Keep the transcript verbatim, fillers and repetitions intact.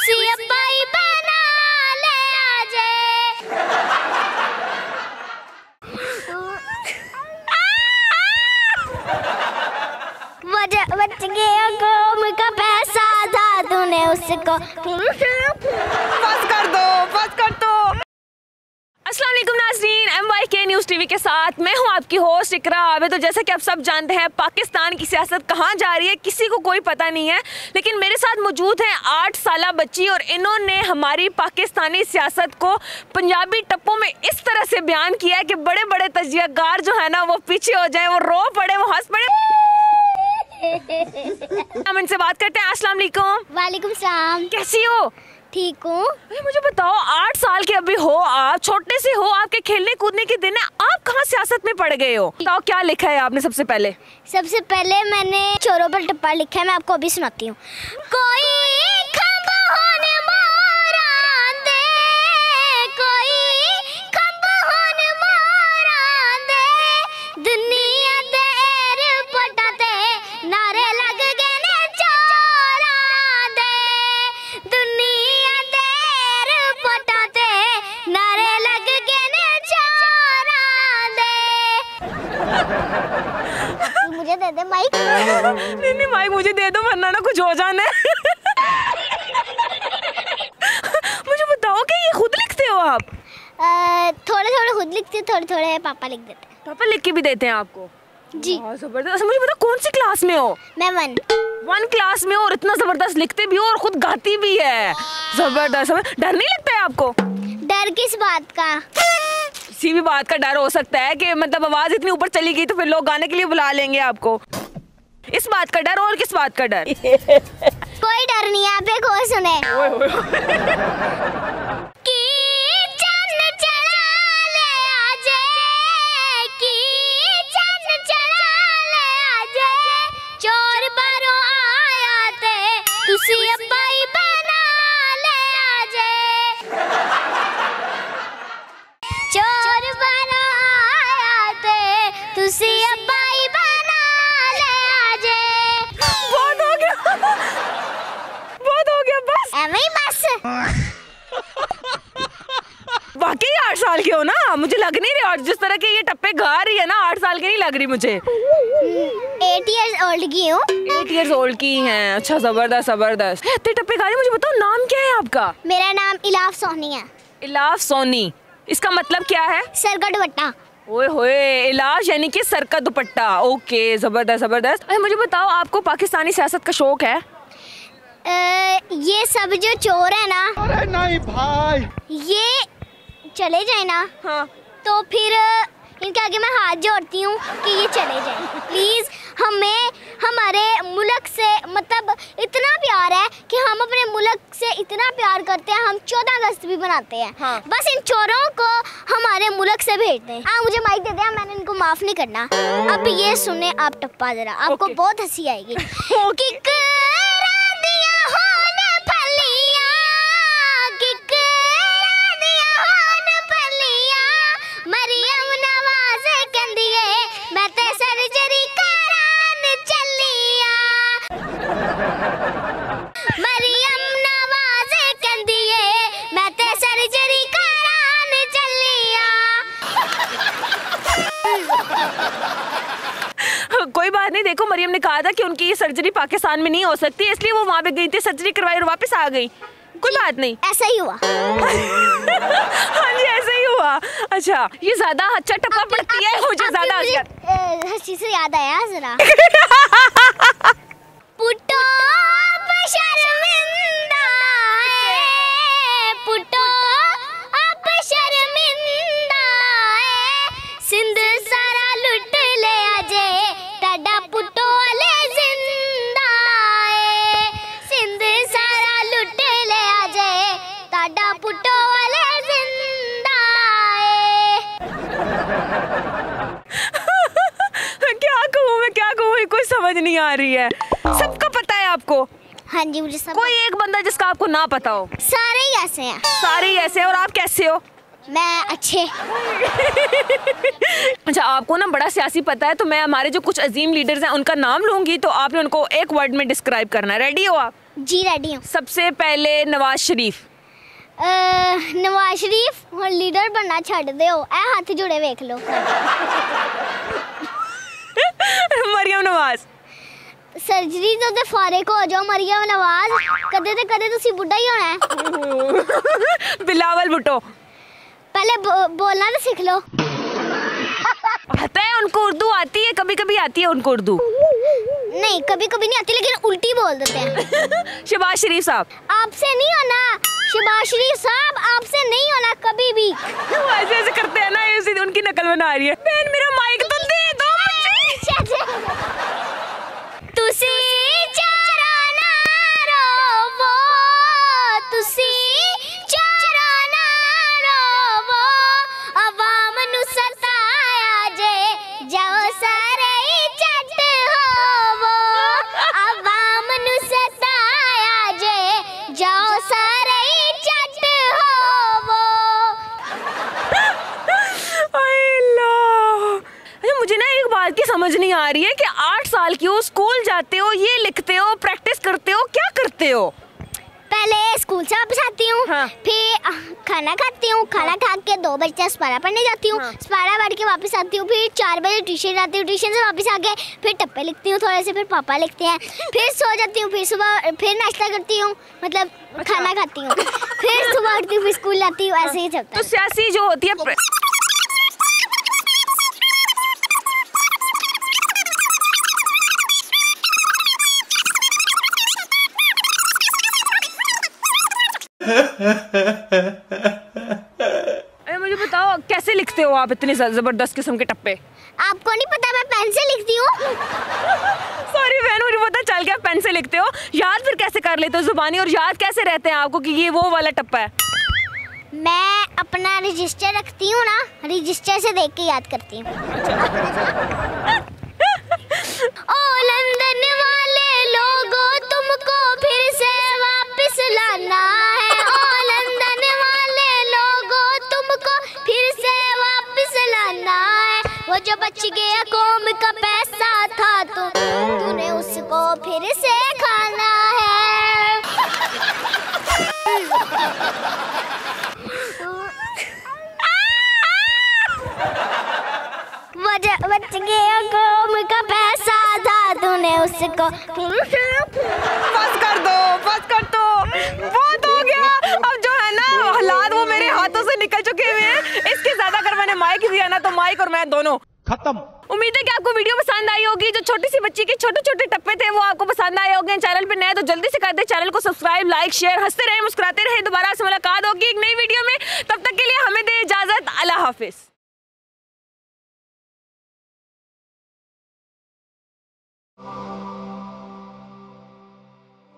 तुसी अब्बाई बना ले आजे। बच गया कौम का पैसा था तूने उसको। बस कर दो, बस कर दो। अस्सलाम वालेकुम नाज़रीन, M Y K news TV के साथ मैं हूं आपकी होस्ट इकरा आबिद। तो जैसा कि आप सब जानते हैं पाकिस्तान की सियासत कहां जा रही है किसी को कोई पता नहीं है, लेकिन मेरे साथ मौजूद हैं आठ साला बच्ची और इन्होंने हमारी पाकिस्तानी सियासत को पंजाबी टप्पों में इस तरह से बयान किया है कि बड़े बड़े तजियाकार जो है ना वो पीछे हो जाए, वो रो पड़े, वो हंस पड़े। हम इनसे बात करते हैं। अस्सलाम वालेकुम। वालेकुम सलाम। कैसी हो? ठीक हूँ। मुझे बताओ, आठ साल के अभी हो आप, छोटे से हो, आपके खेलने कूदने के दिन है, आप कहाँ सियासत में पड़ गए हो? बताओ क्या लिखा है आपने सबसे पहले? सबसे पहले मैंने चोरों पर टप्पा लिखा है, मैं आपको अभी सुनाती हूँ। कोई मुझे दे दे माइक। नहीं नहीं माइक मुझे दे दो वरना ना कुछ हो जाना है। मुझे बताओ कि ये खुद लिखते हो आप? थोड़े थोड़े खुद लिखते, थोड़े थोड़े पापा लिख देते हैं। पापा लिख के भी देते हैं आपको? जी। जबरदस्त। मुझे बताओ कौन सी क्लास में हो? मैं वन वन क्लास में हो और इतना जबरदस्त लिखते भी हो और खुद गाती भी है। जबरदस्त। डर नहीं लगता है आपको? डर किस बात का? किसी भी बात का डर हो सकता है कि मतलब आवाज इतनी ऊपर चली गई तो फिर लोग गाने के लिए बुला लेंगे आपको। इस बात का डर और किस बात का डर? कोई डर नहीं है, आप एक और सुने। कि चंद चढ़ा ले आजे, कि चंद चढ़ा ले आजे, चोर बारों आया ते तुसी अब्बाई बना ले आजे। चोर बारों आया ते तुसी अब्बाई बना ले आजे। बहुत हो गया, बहुत हो गया, बस एवं ही बस। वाकई आठ साल के हो ना? मुझे लग नहीं रही, और जिस तरह के ये टप्पे गा रही है ना आठ साल की नहीं लग रही मुझे। एट इयर्स ओल्ड की हूँ। एट इयर्स ओल्ड की हैं? अच्छा, जबरदस्त जबरदस्त। इतने टप्पे गा रही। मुझे बताओ नाम क्या है आपका? मेरा नाम इलाफ सोनी है। इलाफ सोनी, इसका मतलब क्या है? सर का दुपट्टा। ओए होए, इलाज यानी कि सर का दुपट्टा। ओके, जबरदस्त जबरदस्त। अरे मुझे बताओ, आपको पाकिस्तानी सियासत का शौक है? आ, ये सब जो चोर है ना, अरे नहीं भाई, ये चले जाए ना, हाँ, तो फिर इनके आगे मैं हाथ जोड़ती हूँ कि ये चले जाए प्लीज। हमें हमारे मुल्क से मतलब इतना प्यार है कि हम अपने मुल्क से इतना प्यार करते हैं, हम चौदह अगस्त भी बनाते हैं। हाँ। बस इन चोरों को हमारे मुल्क से भेज दें। आप मुझे माइक दे दें, मैंने इनको माफ नहीं करना। अब ये सुने आप टप्पा जरा, आपको Okay. बहुत हंसी आएगी। Okay. किकरा दिया होन फलियां, किकरा दिया होन फलियां, मरियम नवाज कंदिए मैं ते सर्जरी करान चलिया। मरियम नवाज कंदिए मैं ते सर्जरी करान चलिया। कोई बात नहीं। देखो, मरियम ने कहा था कि उनकी ये सर्जरी पाकिस्तान में नहीं हो सकती, इसलिए वो वहाँ पे गई थी, सर्जरी करवाई और वापस आ गई। कोई बात नहीं, ऐसा ही हुआ। हाँ जी, ऐसा ही हुआ। अच्छा, ये ज्यादा अच्छा टप्पा पड़ती है, मुझे ज्यादा मुझे हंसी से याद आया जरा। पुटो अब शर्मिंदा है, पुटो अब शर्मिंदा है, सिंध सारा लुट ले आजे टाडा पुटो ले जिंदा है, सिंध सारा लुट ले आजे टाडा पुटो ले जिंदा है। क्या कहूँ मैं, क्या कहूँ, कोई समझ नहीं आ रही है। सबका पता है आपको? हाँ जी, मुझे सब। कोई एक बंदा जिसका आपको ना पता हो? सारे ही ऐसे हैं। सारे ही ऐसे हैं। और आप कैसे हो? मैं अच्छे। अच्छा, आपको ना बड़ा सियासी पता है, तो मैं हमारे जो कुछ अजीम लीडर्स हैं उनका नाम लूंगी, तो आपने उनको एक वर्ड में डिस्क्राइब करना है। रेडी हो आप? जी रेडी हूँ। सबसे पहले नवाज शरीफ। नवाज शरीफ और लीडर बनना छड़ दे हो, ए हाथ जुड़े वेख लो। मरियम नवाज। सर्जरी तो ते फारिग हो जाओ मरियम नवाज, कदे ते कदे तुसी बुढ़ा ही होना है। बिलावल भुट्टो। पहले बो, बोलना तो सीख लो। आता है उनको उर्दू आती है, कभी कभी आती है उनको उर्दू। नहीं कभी कभी नहीं आती, लेकिन उल्टी बोल देते हैं। शहबाज शरीफ साहब। आपसे नहीं होना शहबाज शरीफ साहब, आपसे नहीं होना कभी भी। ऐसे ऐसे करते हैं ना, ऐसे उनकी नकल बना रही है। बहन मेरा माइक तो दे दो मुझे। तुसी चारा ना रोवो, तुसी चारा ना रोवो, अवाम नु सताया जे जाओ सारे चट होवो, अवाम नु सताया जे जाओ सारे चट होवो। मुझे ना एक बात की समझ नहीं आ रही है कि आठ साल की हो, स्कूल जाते हो, ये लिखते हो, प्रैक्टिस करते हो, क्या करते हो? पहले स्कूल से वापस आती हूँ, हाँ। फिर खाना खाती हूँ, खाना खा के दो बजे स्पारा पढ़ने जाती हूँ, हाँ। स्पारा पढ़ के वापस आती हूँ, फिर चार बजे ट्यूशन जाती हूँ, ट्यूशन से वापस आके फिर टप्पे लिखती हूँ थोड़े से, फिर पापा लिखते हैं, फिर सो जाती हूँ, फिर सुबह फिर नाश्ता करती हूँ, मतलब अच्छा। खाना खाती हूँ, फिर सुबह उठती हूँ, फिर स्कूल जाती हूँ, ऐसे ही चलता है। तो सियासी जो होती है अरे मुझे बताओ कैसे लिखते हो आप इतने जबरदस्त किस्म के टप्पे? आपको नहीं पता मैं पेन से लिखती हूँ। सॉरी बहन, मुझे पता चल गया पेन से लिखते हो। याद फिर कैसे कर लेते हो जुबानी, और याद कैसे रहते हैं आपको कि ये वो वाला टप्पा है? मैं अपना रजिस्टर रखती हूँ ना, रजिस्टर से देख के याद करती हूँ। ओ लंदन वाले लोगों तुमको फिर से वापस लाना है, ओ लंदन वाले लोगों तुमको फिर से वापस लाना है, वो जो बच गया कौम का पैसा था तो तूने उसको फिर से खाना है। वो जो बच गया कौम का पैसा था तूने उसको। बस कर दो, बस कर दो, बहुत हो गया। अब जो है ना हालात वो मेरे हाथों से निकल चुके हुए हैं। इसके ज्यादा अगर मैंने माइक दिया ना तो माइक और मैं दोनों खत्म। उम्मीद है कि आपको वीडियो पसंद आई होगी। जो छोटी सी बच्ची के छोटे छोटे टप्पे थे वो आपको पसंद आए होंगे। चैनल पे नए तो जल्दी से कर दे चैनल को सब्सक्राइब, लाइक, शेयर। हंसते रहे, मुस्कुराते रहे। दोबारा से मुलाकात होगी एक नई वीडियो में। तब तक के लिए हमें दे इजाजत। अल्लाह हाफिज।